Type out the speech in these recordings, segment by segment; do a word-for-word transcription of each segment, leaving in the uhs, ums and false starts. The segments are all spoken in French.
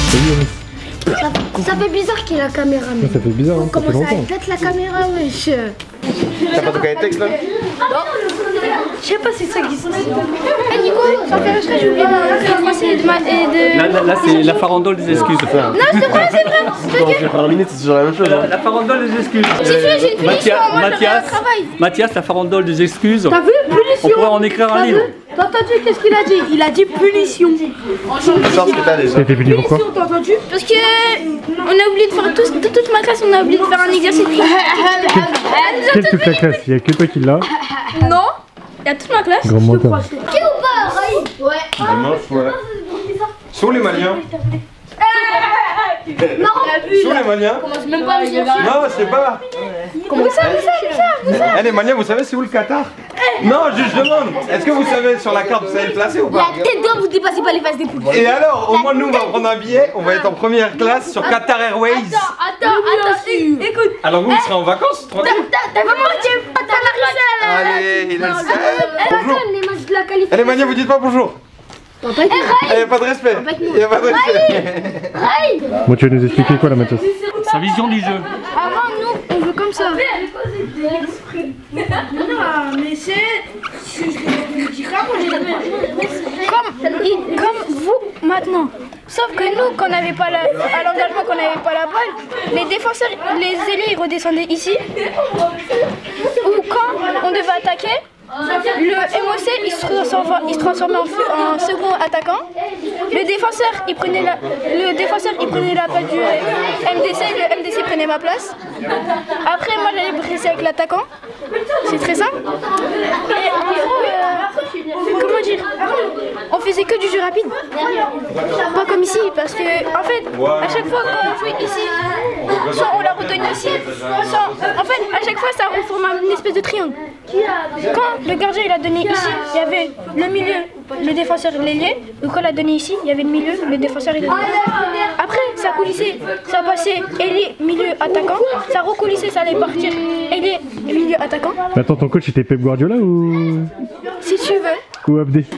Ça, ça fait bizarre qu'il y ait la caméra. Mais... Ça fait bizarre, hein, ça fait Comment ça longtemps. pète la caméra, wesh. T'as pas de cahier de texte là? Non. Je sais pas si ça existe. Eh hey, Nico, ça fait exprès, j'ai oublié de français et de... de... Là, là, là c'est la farandole des excuses. Non, c'est vrai, c'est vrai. Je vais faire un minute, c'est toujours la même chose. La, la farandole des excuses. J'ai fait, j'ai une punition, moi je Mathias, travail. Mathias, la farandole des excuses. T'as vu? Punition. On pourrait en écrire un livre. T'as entendu qu'est-ce qu'il a dit? Il a dit punition. Sors ce que t'as déjà. T'as été puni pourquoi? T'as entendu? Parce que on a oublié de faire tous, de toute ma classe, on a oublié de faire un exercice. Quelle toute la classe? Il y a que toi qui l'as. Non, il y a toute ma classe. Grand menteur. Qui ou pas? Ouais. Demain, ouais. Sont les Maliens? Non, Sont les Maliens? commence même pas à me dire. Non, je sais pas. Comment ça, vous savez ça, vous savez? Eh les Maliens, vous savez c'est où le Qatar? Non, juste je demande. Est-ce que vous savez sur la carte, vous savez le placer ou pas? La tête d'homme, vous dépassez pas les phases des poules. Et alors, au moins nous on va prendre un billet, on va être en première classe sur Qatar Airways. Attends, attends, écoute. Alors vous, vous serez en vacances, tranquille? T'as vraiment dit pas ta Marissa là? Allez, il a le seul. Attends, Bonjour. les matchs de la qualification. Eh les Maliens, vous dites pas bonjour. Papa, Il n'y a pas de respect. Il n'y a pas de respect. Ray. Bon, tu vas nous expliquer quoi là, Mathias? Sa vision du jeu. Avant, nous, on veut comme ça. Non, mais c'est... Comme, comme vous, maintenant. Sauf que nous, quand on n'avait pas la... à l'engagement, qu'on n'avait pas la balle, les défenseurs, les ailiers, ils redescendaient ici. Ou quand on devait attaquer, le M O C il se transformait, il se transformait en, en second attaquant. Le défenseur il prenait la, le défenseur il prenait la place du M D C, le M D C prenait ma place. Après moi j'allais presser avec l'attaquant. C'est très simple. Et en gros, euh, comment dire, on faisait que du jeu rapide. Pas comme ici parce que en fait à chaque fois qu'on jouait ici, soit on la redonne ici, soit en fait à chaque fois ça on forme une espèce de triangle. Quand le gardien il a donné ici, il y avait le milieu, le défenseur, l'ailier. Donc quand il a donné ici, il y avait le milieu, le défenseur et l'ailier. Après, ça coulissait, ça passait ailier, milieu, attaquant. Ça recoulissait, ça allait partir ailier, milieu, attaquant. Mais attends, ton coach c'était Pep Guardiola ou... Si tu veux. Ou Abdé?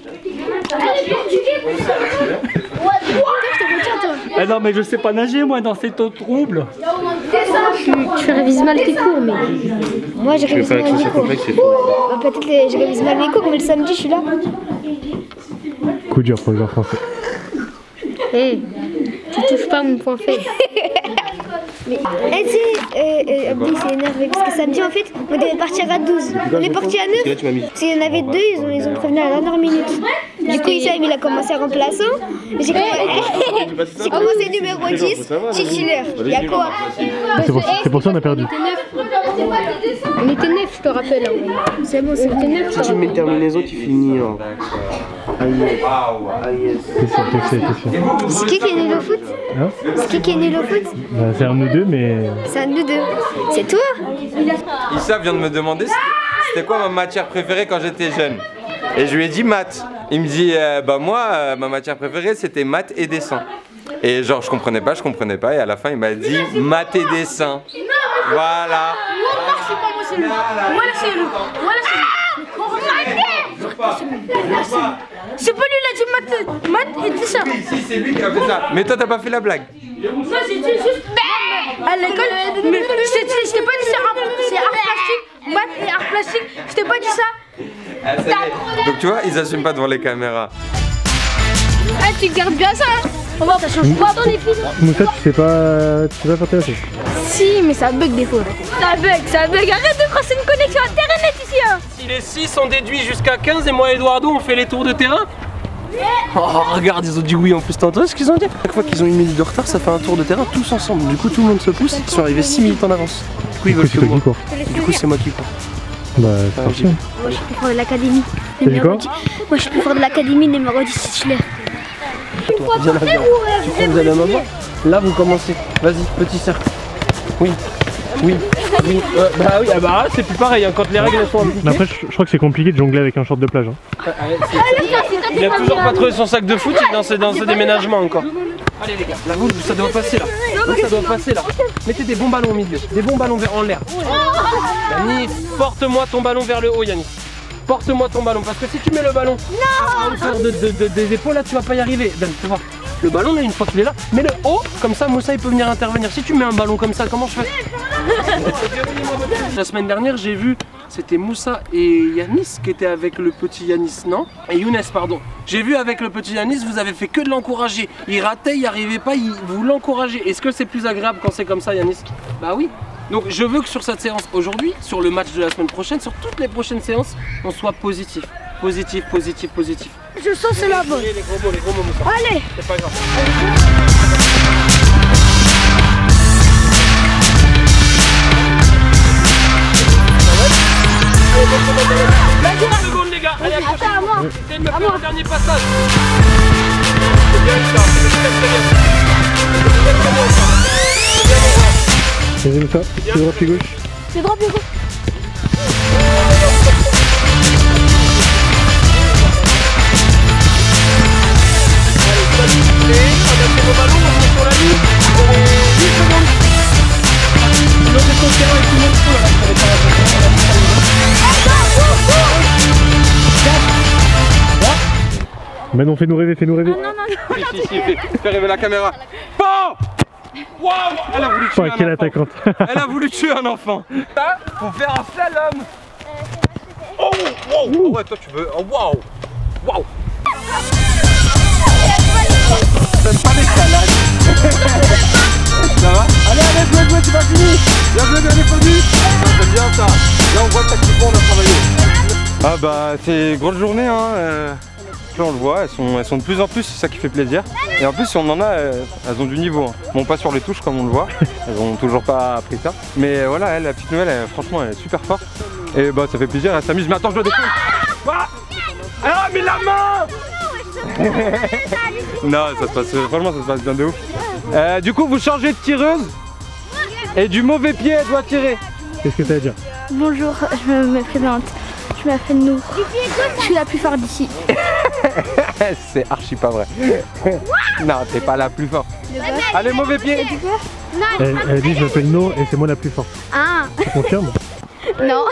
Eh non, mais je sais pas nager moi dans cette eau trouble. Tu, tu révises mal tes cours, mais moi j'ai révisé mal mes cours. Bah, peut-être les... j'ai révisé mal mes cours, mais le samedi je suis là. Coup dur pour les joueurs français. Hé, hey, tu touches pas mon point faible. Mais, eh, tu sais, euh, euh, Abdi s'est énervé parce que samedi en fait, on devait partir à douze. On est parti à neuf. Parce qu'il y en avait deux, ils ont, ils ont prévenu à la dernière minute. Du coup, Issam il a commencé remplaçant. J'ai commencé, commencé numéro dix, titulaire. Il y a quoi? C'est pour, c'est pour ça qu'on a perdu. On était neuf, je te rappelle. C'est bon, c'était neuf. Si tu mets une terminaison, tu finis en. C'est sûr, c'est sûr, c'est sûr. C'est qui qui est nul au foot? Hein? C'est qui qui est nul au foot? Bah, c'est un de nous deux, mais... C'est un de nous deux. C'est toi? Issa vient de me demander c'était quoi ma matière préférée quand j'étais jeune. Et je lui ai dit maths. Il me dit euh, bah moi euh, ma matière préférée c'était maths et dessin. Et genre je comprenais pas, je comprenais pas et à la fin il m'a dit maths et dessin. Voilà. Voilà, c'est lui. Voilà, c'est lui. C'est pas lui, il a dit maths, maths et dessin. Si, si c'est lui qui a fait ça. Mais toi t'as pas fait la blague. Non, c'est juste. À l'école, je t'ai pas dit c'est art plastique, maths et art plastique. Je t'ai pas dit ça. Ah, ça y est. Donc tu vois, ils assument pas devant les caméras. Ah, tu gardes bien ça, hein. On va, ça change pas dans les filles. Moussa, tu sais pas... Tu sais pas faire tes lâcher. Si, mais ça bug des fois. Ça bug, ça bug. Arrête de croire c'est une connexion internet ici, hein. Si les six ont déduit jusqu'à quinze et moi et Eduardo on fait les tours de terrain. Oh regarde, ils ont dit oui en plus, t'as entendu ce qu'ils ont dit? Chaque fois qu'ils ont une minute de retard, ça fait un tour de terrain tous ensemble. Du coup, tout le monde se pousse. Ils sont arrivés six minutes en avance. Du coup, ils veulent que moi. Du coup, c'est moi qui cours. Bah, c'est parti. Moi, je suis plus fort de l'académie. T'as dit quoi? Moi, je suis plus fort de l'académie, numéro dix titulaire. Viens là, viens. Tu crois que vous allez à maman? Là, vous commencez. Vas-y, petit cercle. Oui. Oui. Oui. Euh, bah oui, ah bah c'est plus pareil hein, quand les règles sont appliquées. Mais après, je, je crois que c'est compliqué de jongler avec un short de plage. Hein. Il a toujours pas trouvé son sac de foot, il est dans ce, dans ce déménagement encore. Allez les gars, là vous, ça doit passer là. Vous, ça doit passer là. Mettez des bons ballons au milieu, des bons ballons vers en l'air. Yanis, porte-moi ton ballon vers le haut, Yanis. Porte-moi ton ballon, parce que si tu mets le ballon à hauteur de, de, de, des épaules, là tu vas pas y arriver. Ben, tu vois. Le ballon là, une fois qu'il est là, mets-le haut, comme ça Moussa il peut venir intervenir. Si tu mets un ballon comme ça, comment je fais? La semaine dernière, j'ai vu, c'était Moussa et Yanis qui étaient avec le petit Yanis, non? Et Younes, pardon. J'ai vu avec le petit Yanis, vous avez fait que de l'encourager. Il ratait, il n'y arrivait pas, il, vous l'encouragez. Est-ce que c'est plus agréable quand c'est comme ça, Yanis? Bah oui. Donc je veux que sur cette séance aujourd'hui, sur le match de la semaine prochaine, sur toutes les prochaines séances, on soit positif. Positif, positif, positif. Je sens c'est la bonne. Les gros mots, les gros mots, Moussa. Allez. C'est pas grave. trente secondes les gars, allez accrochez. Attends, à moi. Essayez de me faire le dernier passage. C'est bien ça, c'est très très bien. C'est très bien ça. Vas-y Moussa, pied droit, pied gauche. C'est droit, pied gauche. Adaptez vos ballons, on est sur la ligne. dix secondes. L'autre côté terrain et tout le monde fout là. Mais non, fais-nous rêver, fais-nous rêver. Non, non, non. Si, si, si, fais, fais rêver la caméra. Bon. Waouh. Elle a voulu tuer Oh, un quelle enfant. attaquante. Elle a voulu tuer un enfant. Là, faut faire un slalom. Oh, wow. Oh ouais, toi tu veux. Oh, waouh. Waouh. T'aimes pas les salades. Ça va? Allez, allez, jouez, jouez, c'est pas fini. Bien joué, bien défendu. J'aime bien ça. Là, on voit que tactiquement, on a travaillé. Ah bah, c'est grosse journée, hein. Euh, là, on le voit, elles sont, elles sont de plus en plus, c'est ça qui fait plaisir. Et en plus, si on en a, elles, elles ont du niveau. Hein. Bon, pas sur les touches comme on le voit. Elles ont toujours pas appris ça. Mais voilà, elle, la petite nouvelle, elle, franchement, elle est super forte. Et bah, ça fait plaisir, elle s'amuse. Mais attends, je dois défendre. Ah, ah mais la main. Non, ça se passe, franchement ça se passe bien de ouf. Euh, du coup vous changez de tireuse et du mauvais pied elle doit tirer. Qu'est-ce que t'as à dire? Bonjour, je me présente. Je m'appelle Nour. Je suis la plus forte d'ici. C'est archi pas vrai. Non, t'es pas la plus forte. Allez, mauvais pied. Elle, elle dit je m'appelle No et c'est moi la plus forte. Ah Tu confirmes? non.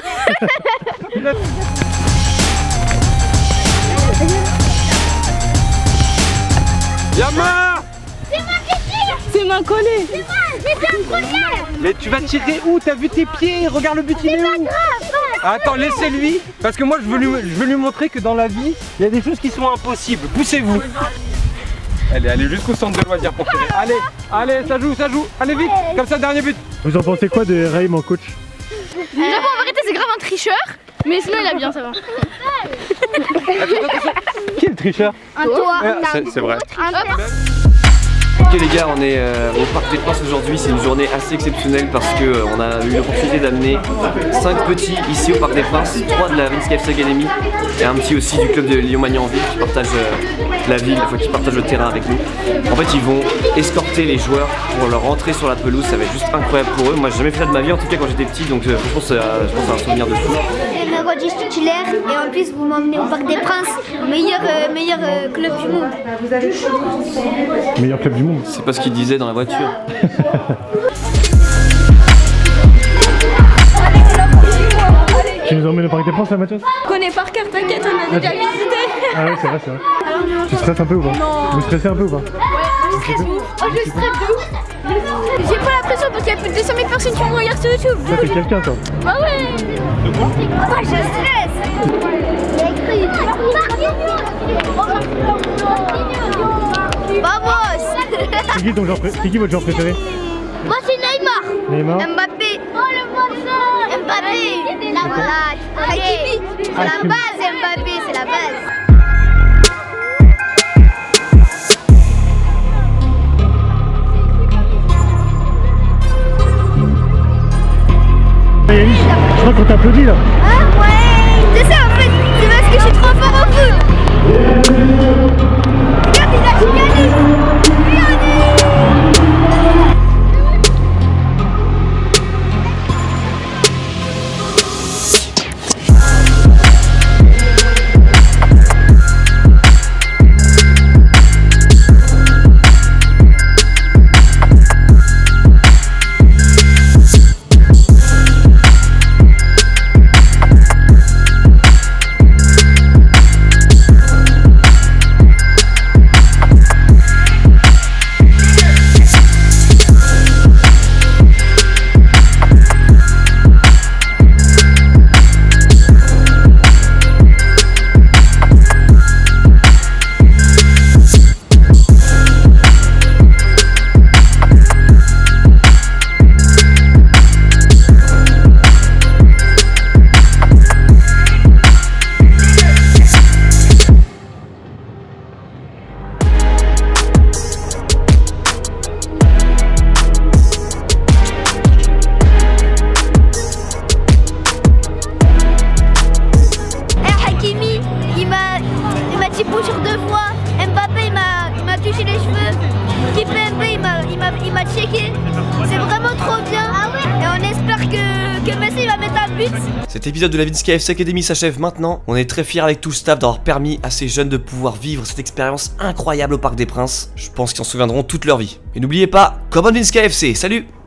Yama. C'est ma collée. Mais tu vas tirer où? T'as vu tes pieds? Regarde le but, il est où? Attends, laissez-lui, parce que moi je veux, lui, je veux lui montrer que dans la vie, il y a des choses qui sont impossibles. Poussez-vous. Allez, allez jusqu'au centre de loisirs pour tirer. Allez, allez, ça joue, ça joue. Allez vite, comme ça, dernier but. Vous en pensez quoi de Raïm en coach? D'abord, en vérité, c'est grave un tricheur. Mais sinon, il a bien, ça va. Qui est le tricheur? Un toi. C'est vrai. Un toi. Ok les gars, on est euh, au Parc des Princes aujourd'hui, c'est une journée assez exceptionnelle parce qu'on euh, a eu l'opportunité d'amener cinq petits ici au Parc des Princes, trois de la Vince K F C Academy et un petit aussi du club de Lyon-Magny-en-Ville qui partage euh, la ville, enfin, qui partage le terrain avec nous. En fait ils vont escorter les joueurs pour leur entrée sur la pelouse, ça va être juste incroyable pour eux. Moi j'ai jamais fait ça de ma vie en tout cas quand j'étais petit, donc euh, franchement c'est euh, je pense c'est un souvenir de fou. Je me redis titulaire et en plus vous m'emmenez au Parc des Princes, meilleur, euh, meilleur euh, club du monde. Meilleur club du monde. C'est pas ce qu'ils disaient dans la voiture. Tu nous emmènes au Parc des Princes là Mathias? On connaît par cœur, t'inquiète, on a déjà visité. Ah ouais c'est vrai, c'est vrai. Tu stresses un peu ou pas? Non. Vous stressez un peu ou pas? Je stresse ouf. Oh, je stresse de ouf. J'ai pas la pression parce qu'il y a plus de deux cent mille personnes qui me regardent sur YouTube. Ça fait quelqu'un toi. Ah ouais. Moi je stresse. Il a écrit. Vamos. C'est qui, ton genre pré- c'est qui votre joueur préféré? Moi c'est Neymar. Neymar? Mbappé. Oh le morceau. Mbappé. La voilà. Hakimi. C'est la base Mbappé, c'est la base. Yannick, je crois qu'on t'applaudit là. Ah ouais. C'est ça en fait, c'est parce que je suis trop fort au foot. Regarde, il a chicané. vite. Cet épisode de la Vince K F C Academy s'achève maintenant. On est très fiers avec tout le staff d'avoir permis à ces jeunes de pouvoir vivre cette expérience incroyable au Parc des Princes. Je pense qu'ils s'en souviendront toute leur vie. Et n'oubliez pas, come on Vince K F C, salut!